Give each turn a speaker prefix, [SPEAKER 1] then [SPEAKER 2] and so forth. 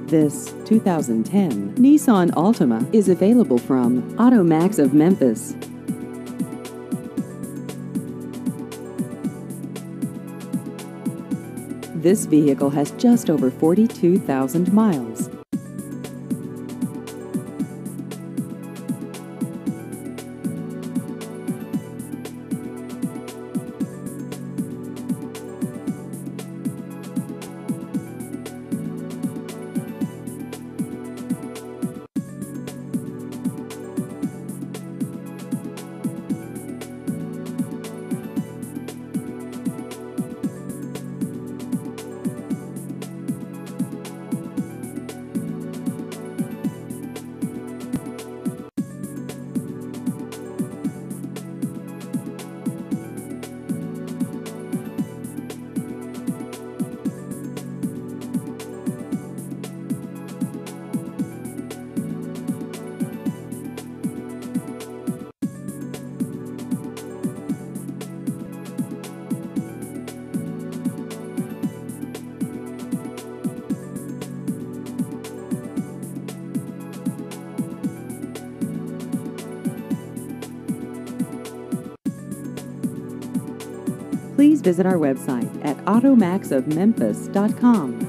[SPEAKER 1] This 2010 Nissan Altima is available from AutoMax of Memphis. This vehicle has just over 42,000 miles. Please visit our website at automaxofmemphis.com.